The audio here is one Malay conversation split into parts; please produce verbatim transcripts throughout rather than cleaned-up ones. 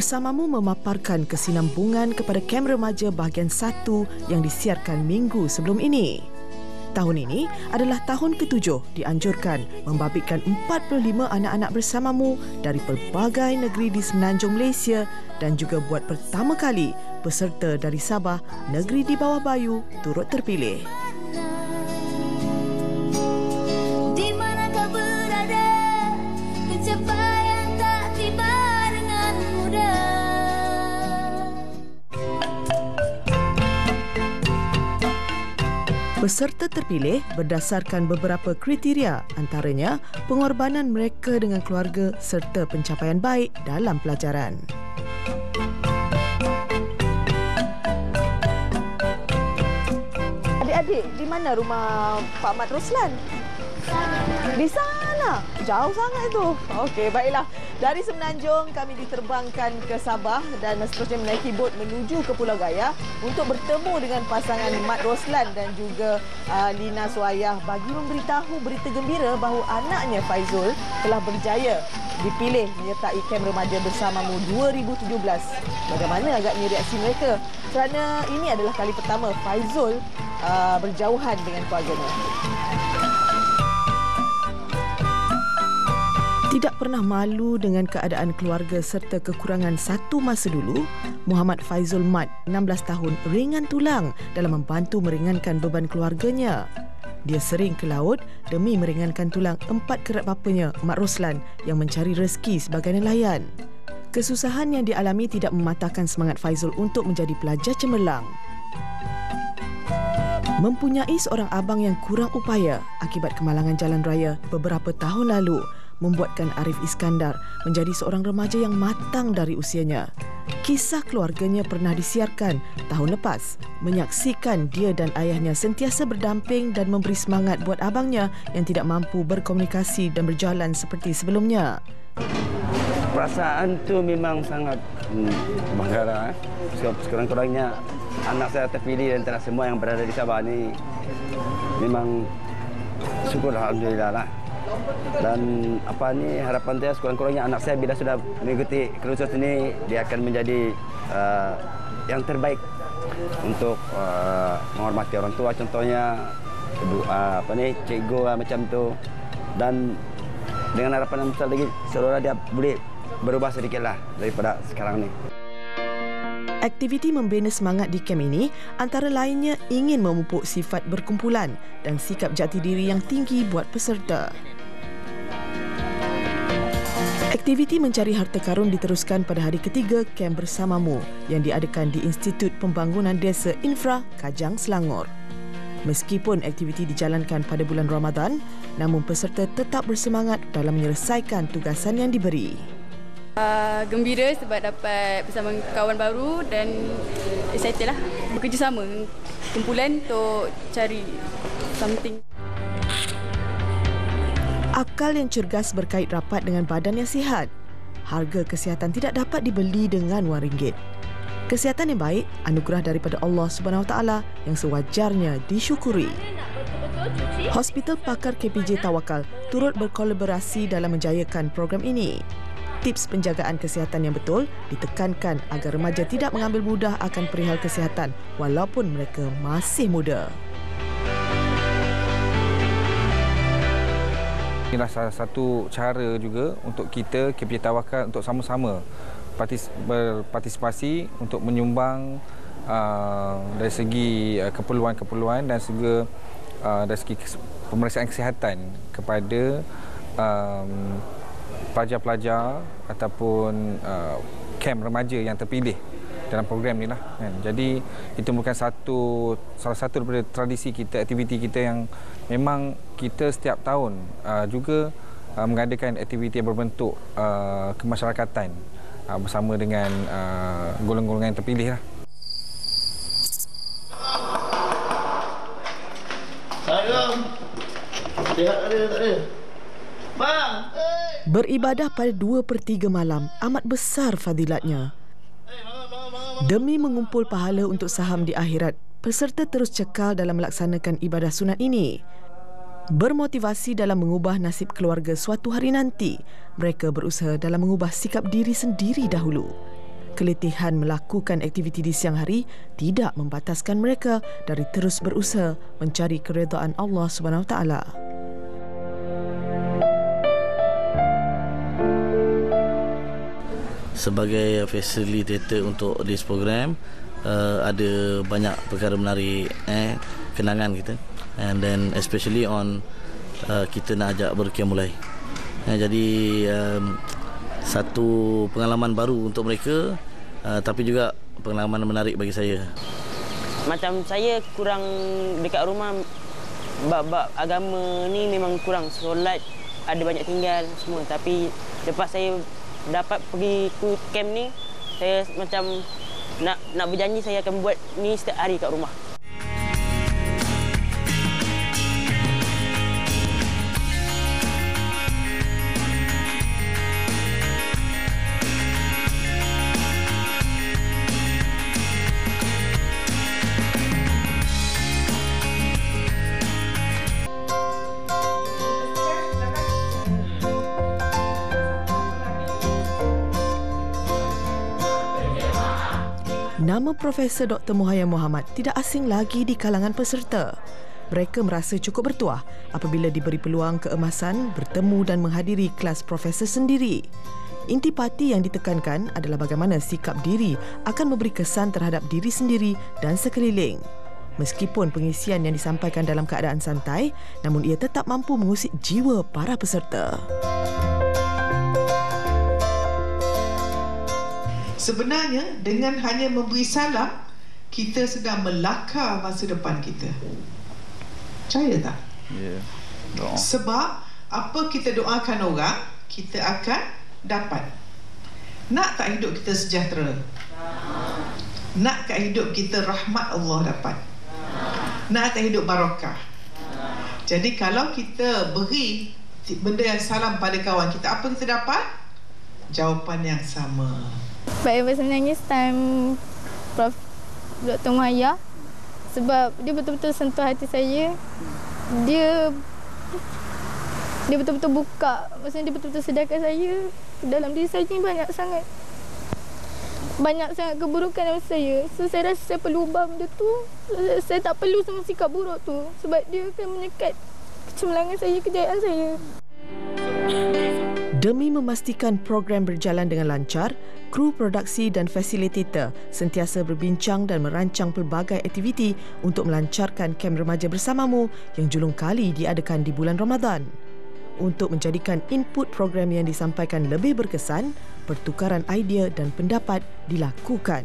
Bersamamu memaparkan kesinambungan kepada kem remaja bahagian satu yang disiarkan minggu sebelum ini. Tahun ini adalah tahun ketujuh dianjurkan membabitkan empat puluh lima anak-anak bersamamu dari pelbagai negeri di semenanjung Malaysia dan juga buat pertama kali peserta dari Sabah, negeri di bawah Bayu, turut terpilih. Peserta terpilih berdasarkan beberapa kriteria, antaranya pengorbanan mereka dengan keluarga serta pencapaian baik dalam pelajaran. Adik-adik, di mana rumah Pak Mat Roslan? Di sana. Jauh sangat itu. Okey, baiklah. Dari Semenanjung kami diterbangkan ke Sabah dan seterusnya menaiki bot menuju ke Pulau Gaya untuk bertemu dengan pasangan Mat Roslan dan juga uh, Lina Suayah bagi memberitahu berita gembira bahawa anaknya Faizul telah berjaya dipilih menyertai kem remaja bersamamu dua ribu tujuh belas. Bagaimana agaknya reaksi mereka? Kerana ini adalah kali pertama Faizul uh, berjauhan dengan keluarganya. Tidak pernah malu dengan keadaan keluarga serta kekurangan satu masa dulu, Muhammad Faizul Mat, enam belas tahun, ringan tulang dalam membantu meringankan beban keluarganya. Dia sering ke laut demi meringankan tulang empat kerabat bapanya, Mat Roslan, yang mencari rezeki sebagai nelayan. Kesusahan yang dialami tidak mematahkan semangat Faizul untuk menjadi pelajar cemerlang. Mempunyai seorang abang yang kurang upaya akibat kemalangan jalan raya beberapa tahun lalu, membuatkan Arif Iskandar menjadi seorang remaja yang matang dari usianya. Kisah keluarganya pernah disiarkan tahun lepas, menyaksikan dia dan ayahnya sentiasa berdamping dan memberi semangat buat abangnya yang tidak mampu berkomunikasi dan berjalan seperti sebelumnya. Perasaan tu memang sangat hmm, bangga. Sebab sekurang-kurangnya anak saya terpilih di antara semua yang berada di Sabah ni. Memang syukur alhamdulillah lah. Dan apa ni harapan saya sekurang-kurangnya anak saya bila sudah mengikuti kursus ini dia akan menjadi uh, yang terbaik untuk uh, menghormati orang tua, contohnya ibu uh, apa ni cikgu uh, macam tu. Dan dengan harapan yang besar lagi seolah dia boleh berubah sedikitlah daripada sekarang ni. Aktiviti membina semangat di kem ini antara lainnya ingin memupuk sifat berkumpulan dan sikap jati diri yang tinggi buat peserta. Aktiviti mencari harta karun diteruskan pada hari ketiga kem bersamamu yang diadakan di Institut Pembangunan Desa Infra, Kajang, Selangor. Meskipun aktiviti dijalankan pada bulan Ramadan, namun peserta tetap bersemangat dalam menyelesaikan tugasan yang diberi. Uh, gembira sebab dapat bersama kawan baru dan excited lah. Bekerjasama kumpulan untuk cari something. Akal yang cergas berkait rapat dengan badan yang sihat. Harga kesihatan tidak dapat dibeli dengan wang ringgit. Kesihatan yang baik, anugerah daripada Allah Subhanahu Wa Taala yang sewajarnya disyukuri. Hospital Pakar K P J Tawakal turut berkolaborasi dalam menjayakan program ini. Tips penjagaan kesihatan yang betul ditekankan agar remaja tidak mengambil mudah akan perihal kesihatan walaupun mereka masih muda. Inilah salah satu cara juga untuk kita K P J Tawakal untuk sama-sama berpartisipasi untuk menyumbang uh, dari segi uh, keperluan-keperluan dan juga uh, dari segi pemeriksaan kesihatan kepada um, pelajar-pelajar ataupun uh, kem remaja yang terpilih dalam program ni lah. Kan? Jadi itu merupakan satu salah satu daripada tradisi kita, aktiviti kita yang memang kita setiap tahun uh, juga uh, mengadakan aktiviti yang berbentuk uh, kemasyarakatan uh, bersama dengan uh, golongan-golongan yang terpilih lah. Assalamualaikum. Sihat ada tak ada? Bang! Beribadah pada dua per tiga malam amat besar fadilatnya. Demi mengumpul pahala untuk saham di akhirat, peserta terus cekal dalam melaksanakan ibadah sunat ini. Bermotivasi dalam mengubah nasib keluarga suatu hari nanti, mereka berusaha dalam mengubah sikap diri sendiri dahulu. keletihan melakukan aktiviti di siang hari tidak membataskan mereka dari terus berusaha mencari keredaan Allah subhanahu wa taala. Sebagai facilitator untuk this program, uh, ada banyak perkara menarik, eh, kenangan kita, and then especially on uh, kita nak ajak berrukiah mulai. Eh, jadi um, satu pengalaman baru untuk mereka, uh, tapi juga pengalaman menarik bagi saya. Macam saya kurang dekat rumah, bab-bab agama ni memang kurang. Solat ada banyak tinggal semua. Tapi lepas saya dapat pergi ke camp ni, saya macam nak nak berjanji saya akan buat ni setiap hari kat rumah. Nama Profesor Doktor Muhayyan Mohamad tidak asing lagi di kalangan peserta. Mereka merasa cukup bertuah apabila diberi peluang keemasan bertemu dan menghadiri kelas profesor sendiri. Intipati yang ditekankan adalah bagaimana sikap diri akan memberi kesan terhadap diri sendiri dan sekeliling. Meskipun pengisian yang disampaikan dalam keadaan santai, namun ia tetap mampu mengusik jiwa para peserta. Sebenarnya dengan hanya memberi salam, kita sedang melakar masa depan kita. Percaya tak? Ya. Yeah. Sebab apa kita doakan orang, kita akan dapat. Nak tak hidup kita sejahtera? Nak tak hidup kita rahmat Allah dapat? Nak tak hidup barakah? Jadi kalau kita beri benda yang salam pada kawan kita, apa kita dapat? Jawapan yang sama. Baik, sebenarnya time Prof Doktor Muhayyan, sebab dia betul-betul sentuh hati saya. Dia dia betul-betul buka, maksudnya dia betul-betul sedarkan saya. Dalam diri saya ni banyak sangat banyak sangat keburukan dalam saya. So saya rasa saya perlu ubah benda tu. Saya tak perlu sama sikap buruk tu, sebab dia akan menyekat kecemerlangan saya, kejayaan saya. Demi memastikan program berjalan dengan lancar, kru produksi dan fasilitator sentiasa berbincang dan merancang pelbagai aktiviti untuk melancarkan kem remaja bersamamu yang julung kali diadakan di bulan Ramadan. Untuk menjadikan input program yang disampaikan lebih berkesan, pertukaran idea dan pendapat dilakukan.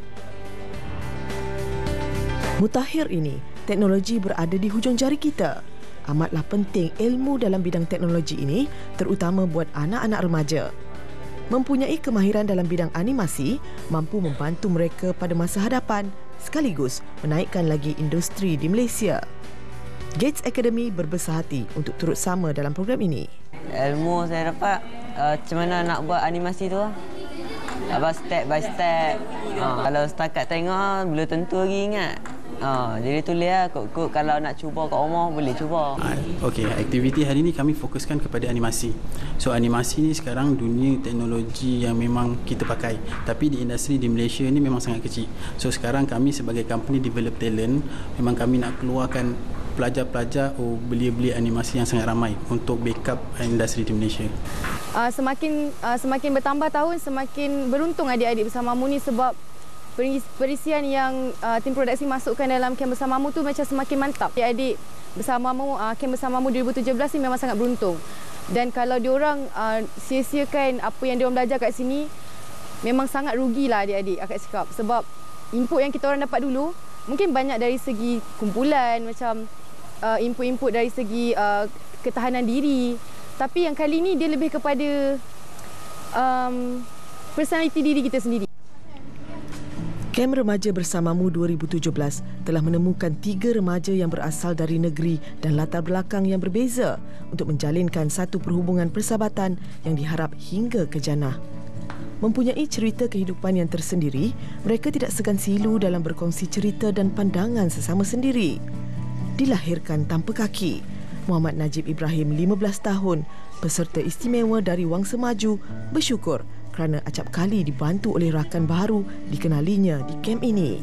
Mutakhir ini, teknologi berada di hujung jari kita. Amatlah penting ilmu dalam bidang teknologi ini, terutama buat anak-anak remaja. Mempunyai kemahiran dalam bidang animasi mampu membantu mereka pada masa hadapan, sekaligus menaikkan lagi industri di Malaysia. Gates Academy berbesar hati untuk turut sama dalam program ini. Ilmu saya dapat uh, macam mana nak buat animasi tu. Apa step by step. Uh, kalau setakat tengok belum tentu lagi ingat. Ha, jadi tulis lah, kod-kod kalau nak cuba kat rumah boleh cuba. Okey, aktiviti hari ini kami fokuskan kepada animasi. So animasi ni sekarang dunia teknologi yang memang kita pakai. Tapi di industri di Malaysia ni memang sangat kecil. So sekarang kami sebagai company develop talent, memang kami nak keluarkan pelajar-pelajar oh, belia-belia animasi yang sangat ramai untuk backup industri di Malaysia. Uh, semakin uh, semakin bertambah tahun, semakin beruntung adik-adik bersamamu ni, sebab perisian yang uh, tim produksi masukkan dalam kem bersamamu tu macam semakin mantap. Adik-adik bersamamu, uh, kem bersamamu dua ribu tujuh belas ni memang sangat beruntung. Dan kalau diorang uh, sia-siakan apa yang diorang belajar kat sini, memang sangat rugilah adik-adik, akak cakap. Sebab input yang kita orang dapat dulu, mungkin banyak dari segi kumpulan, macam uh, input-input dari segi uh, ketahanan diri. Tapi yang kali ni dia lebih kepada um, personaliti diri kita sendiri. Kem Remaja Bersamamu dua ribu tujuh belas telah menemukan tiga remaja yang berasal dari negeri dan latar belakang yang berbeza untuk menjalinkan satu perhubungan persahabatan yang diharap hingga ke jannah. Mempunyai cerita kehidupan yang tersendiri, mereka tidak segan silu dalam berkongsi cerita dan pandangan sesama sendiri. Dilahirkan tanpa kaki, Muhammad Najib Ibrahim, lima belas tahun, peserta istimewa dari Wangsa Maju, bersyukur kerana acap kali dibantu oleh rakan baru dikenalinya di kem ini.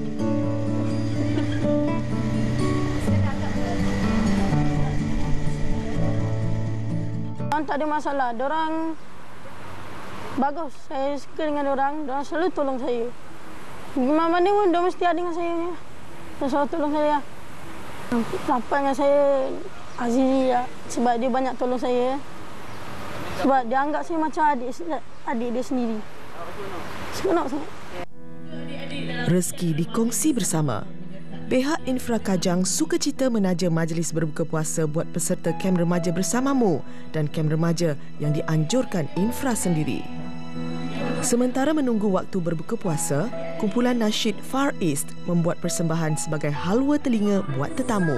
Tak ada masalah. Diorang bagus. Saya suka dengan diorang. Diorang selalu tolong saya. Mana-mana pun diorang mesti ada dengan saya. Diorang selalu tolong saya. Rapat dengan saya Azizi ya. Sebab dia banyak tolong saya. Sebab dia anggap saya macam adik, adik dia sendiri. Seronok sangat. Rezeki dikongsi bersama. Pihak Infra Kajang sukacita menaja majlis berbuka puasa buat peserta kem remaja bersamamu dan kem remaja yang dianjurkan Infra sendiri. Sementara menunggu waktu berbuka puasa, kumpulan nasyid Far East membuat persembahan sebagai halwa telinga buat tetamu.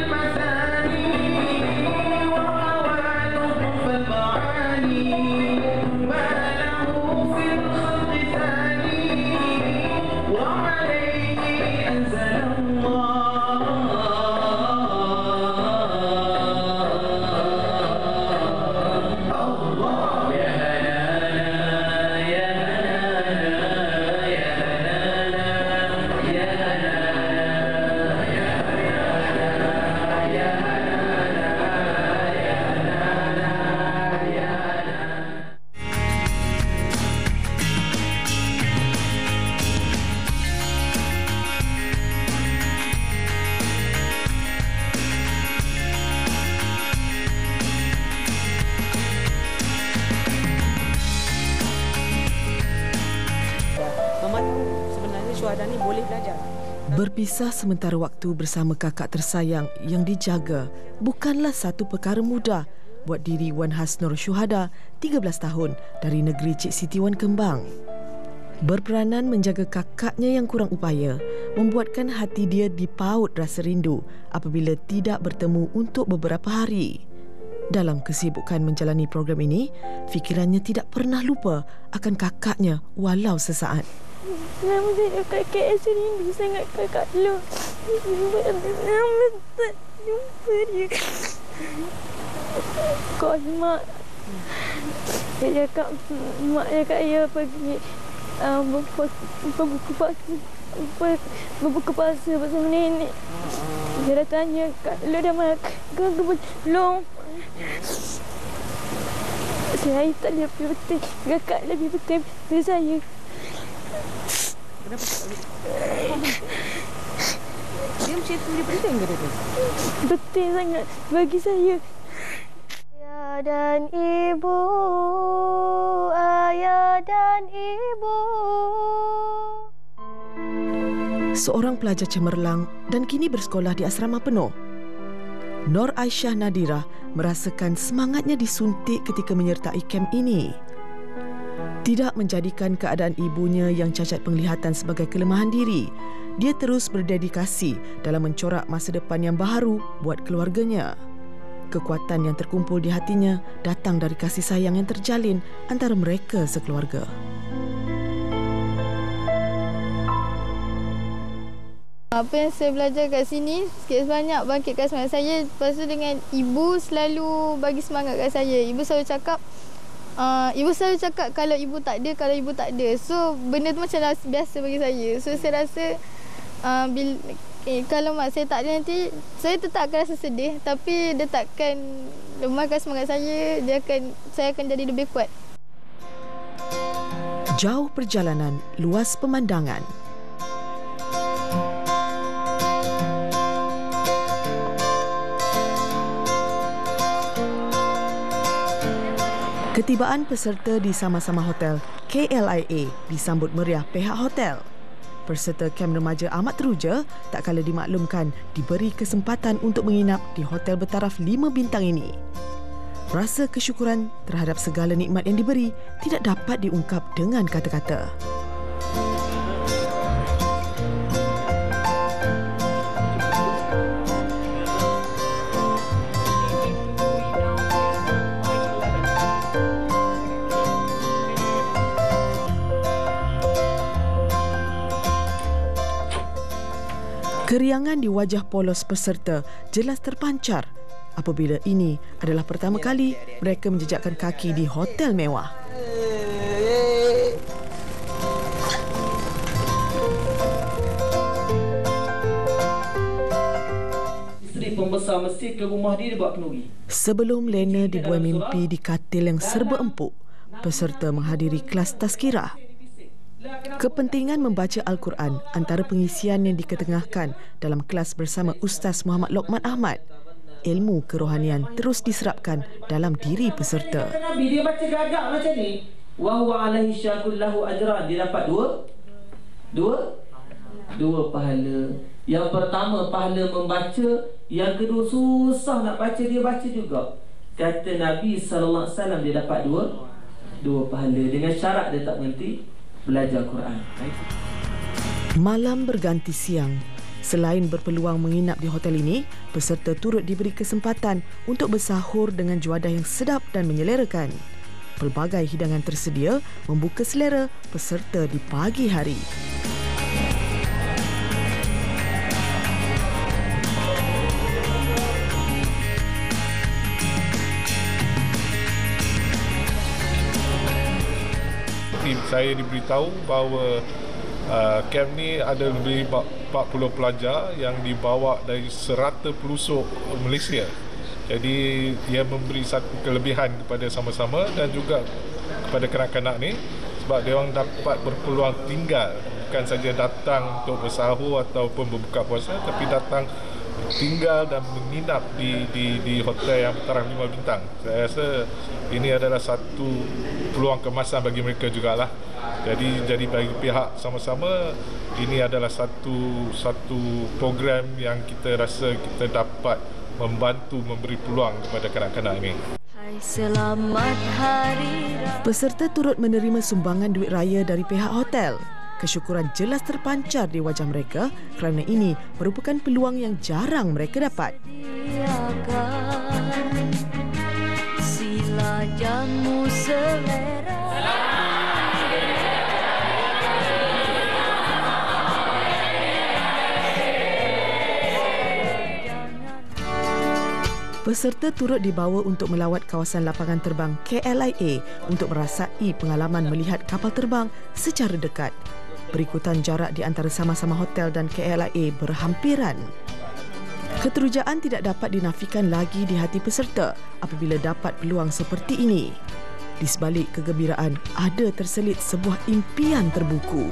Berpisah sementara waktu bersama kakak tersayang yang dijaga bukanlah satu perkara mudah buat diri Wan Hasnur Syuhada, tiga belas tahun, dari negeri Cik Siti Wan Kembang. Berperanan menjaga kakaknya yang kurang upaya membuatkan hati dia dipaut rasa rindu apabila tidak bertemu untuk beberapa hari. Dalam kesibukan menjalani program ini, fikirannya tidak pernah lupa akan kakaknya walau sesaat. Nama saya kakak Esa, rindu sangat kakak lu. Nama tak jumpa dia. Kau mak. Dia cakap, mak cakap dia pergi uh, berbuka puasa. Berbuka puasa bersama nenek. Dia dah tanya, kak lu dah makan ke belum? Saya tak lebih betul. Kakak lebih betul dari saya. Kenapa tak boleh? Dia macam tu, dia penting ke dia tu? Penting sangat bagi saya. Ayah dan ibu, ayah dan ibu. Seorang pelajar cemerlang dan kini bersekolah di asrama penuh. Nur Aisyah Nadira merasakan semangatnya disuntik ketika menyertai kem ini. Tidak menjadikan keadaan ibunya yang cacat penglihatan sebagai kelemahan diri, dia terus berdedikasi dalam mencorak masa depan yang baharu buat keluarganya. Kekuatan yang terkumpul di hatinya datang dari kasih sayang yang terjalin antara mereka sekeluarga. Apa yang saya belajar kat sini, sikit sebanyak bangkitkan semangat saya. Lepas tu dengan ibu selalu bagi semangat kat saya. Ibu selalu cakap, Uh, ibu selalu cakap kalau ibu tak ada, kalau ibu tak ada. So benda tu macam biasa bagi saya. So saya rasa uh, bila, eh, kalau mak saya tak ada nanti, saya tetap akan rasa sedih. Tapi dia takkan lemahkan semangat saya. Dia akan, saya akan jadi lebih kuat. Jauh perjalanan, luas pemandangan. Ketibaan peserta di sama-sama hotel K L I A disambut meriah pihak hotel. Peserta kem remaja amat teruja tak kala dimaklumkan diberi kesempatan untuk menginap di hotel bertaraf lima bintang ini. Rasa kesyukuran terhadap segala nikmat yang diberi tidak dapat diungkap dengan kata-kata. Keriangan di wajah polos peserta jelas terpancar apabila ini adalah pertama kali mereka menjejakkan kaki di hotel mewah. pembesar Mesir ke rumah dia, dia buat kenduri. Sebelum lena dibuai mimpi di katil yang serba empuk, peserta menghadiri kelas tazkirah. Kepentingan membaca Al-Quran antara pengisian yang diketengahkan dalam kelas bersama Ustaz Muhammad Lokman Ahmad. Ilmu kerohanian terus diserapkan dalam diri peserta. Nabi dia baca gagak macam ni. Wa huwa alaihi syakul lahu ajran. Dia dapat dua dua dua pahala. Yang pertama pahala membaca, yang kedua susah nak baca dia baca juga. Kata Nabi sallallahu alaihi wasallam dia dapat dua dua pahala dengan syarat dia tak berhenti belajar Quran. Malam berganti siang. Selain berpeluang menginap di hotel ini, peserta turut diberi kesempatan untuk bersahur dengan juadah yang sedap dan menyelerakan. Pelbagai hidangan tersedia membuka selera peserta di pagi hari. Saya diberitahu bahawa uh, camp ni ada lebih empat puluh pelajar yang dibawa dari serata pelosok Malaysia. Jadi dia memberi satu kelebihan kepada sama-sama dan juga kepada kanak-kanak ni sebab dia orang dapat berpeluang tinggal, bukan saja datang untuk bersahur ataupun berbuka puasa, tapi datang tinggal dan menginap di di di hotel yang bertaraf lima bintang. Saya rasa ini adalah satu peluang kemasan bagi mereka jugalah. Jadi jadi bagi pihak sama-sama ini adalah satu satu program yang kita rasa kita dapat membantu memberi peluang kepada kanak-kanak ini. Selamat hari raya. Peserta turut menerima sumbangan duit raya dari pihak hotel. Kesyukuran jelas terpancar di wajah mereka kerana ini merupakan peluang yang jarang mereka dapat. Sila jamu selera. Peserta turut dibawa untuk melawat kawasan lapangan terbang K L I A untuk merasai pengalaman melihat kapal terbang secara dekat. Berikutan jarak di antara sama-sama hotel dan K L I A berhampiran. Keterujaan tidak dapat dinafikan lagi di hati peserta apabila dapat peluang seperti ini. Di sebalik kegembiraan, ada terselit sebuah impian terbuku.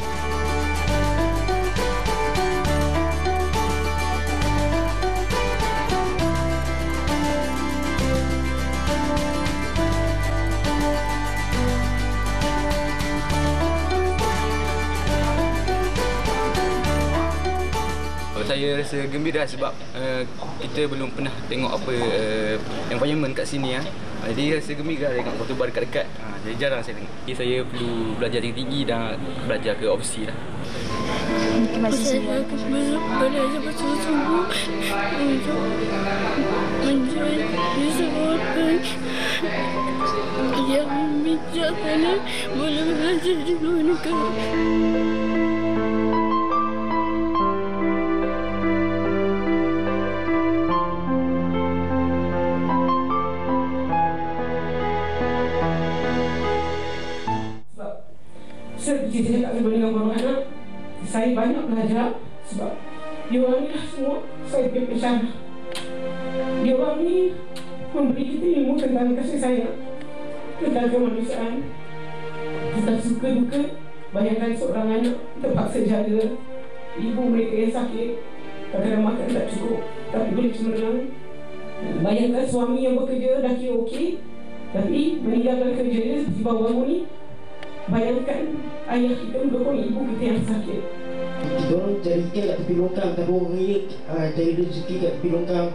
Saya rasa gembira sebab uh, kita belum pernah tengok apa uh, environment kat sini ya. Uh, jadi rasa gembira tengok Kota Baru dekat-dekat. Uh, jadi jarang saya tengok. Jadi saya perlu belajar tinggi-tinggi dan belajar ke overseas lah. Saya akan belajar bersungguh-sungguh untuk menjadi seorang yang bijaksana boleh belajar di luar negara. Saya tak boleh dengan orang anak. Saya banyak belajar sebab dia orang ni lah semua saya punya pensyarah. Dia orang ni memberi kita ilmu tentang kasih sayang, tentang kemanusiaan, tentang suka duka. Bayangkan seorang anak terpaksa jaga ibu mereka yang sakit, kadang-kadang makan tak cukup tapi boleh cemerlang. Bayangkan suami yang bekerja dah kira okey tapi meninggalkan kerja dia seperti baru-baru ni. Bayangkan ayah kita mendukung ibu kita yang sakit. Kita orang cari ikan kat tepi longkang, tak orang raya uh, cari rezeki kat tepi longkang.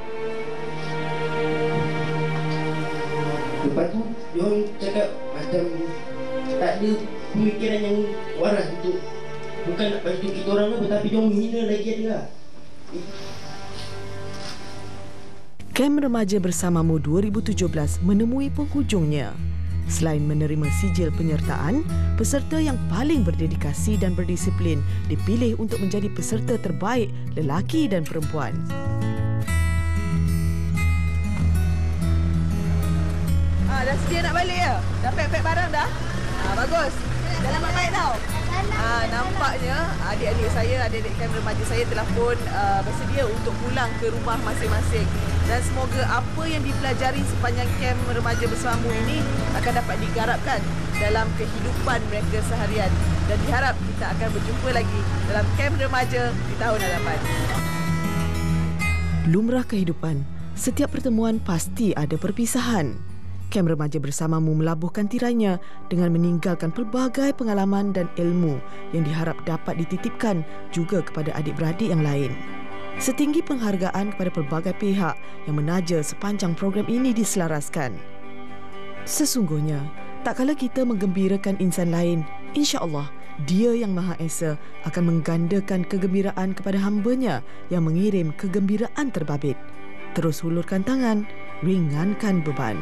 Lepas tu, dia orang cakap macam tak ada pemikiran yang waras untuk bukan nak bantu kita orang apa, tapi dia orang menghina lagi ada lah. Kem Remaja Bersamamu dua ribu tujuh belas menemui penghujungnya. Selain menerima sijil penyertaan, peserta yang paling berdedikasi dan berdisiplin dipilih untuk menjadi peserta terbaik lelaki dan perempuan. Ah, dah sedia nak balik ya? Dah pack-pack barang dah? Ah, bagus. Dah lama baik tau. Uh, nampaknya adik-adik saya, adik-adik kem remaja saya telah pun uh, bersedia untuk pulang ke rumah masing-masing. Dan semoga apa yang dipelajari sepanjang kem remaja bersamamu ini akan dapat digarapkan dalam kehidupan mereka seharian. Dan diharap kita akan berjumpa lagi dalam kem remaja di tahun hadapan. Lumrah kehidupan, setiap pertemuan pasti ada perpisahan. Kem Remaja Bersamamu melabuhkan tirainya dengan meninggalkan pelbagai pengalaman dan ilmu yang diharap dapat dititipkan juga kepada adik-beradik yang lain. Setinggi penghargaan kepada pelbagai pihak yang menaja sepanjang program ini diselaraskan. Sesungguhnya, tak kala kita menggembirakan insan lain, insya-Allah Dia yang Maha Esa akan menggandakan kegembiraan kepada hamba-Nya yang mengirim kegembiraan terbabit. Terus hulurkan tangan, ringankan beban.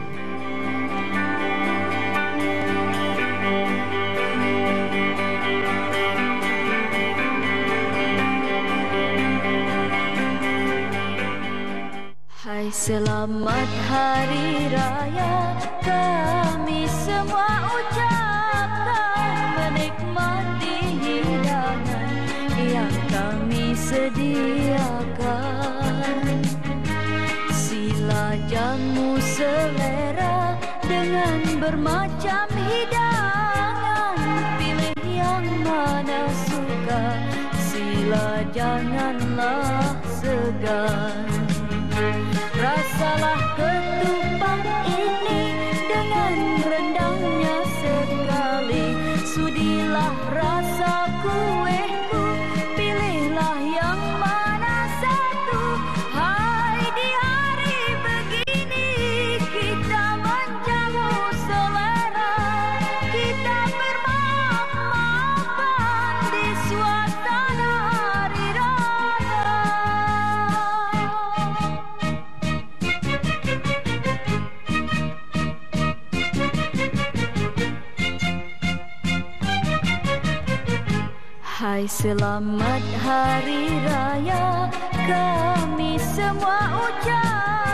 Hai, selamat Hari Raya kami semua ucapkan, menikmati hidangan yang kami sediakan. Sila jamu selera dengan bermacam hidangan, pilih yang mana suka, sila janganlah segan. Rasalah ketupat ini dengan rendangnya sekali, sudilah rasa kueku, pilihlah yang mana satu. Hai, di hari begini kita menjamu selera, kita bermaaf-maafan di suasana hari raya. Hai, selamat Hari Raya kami semua ucap.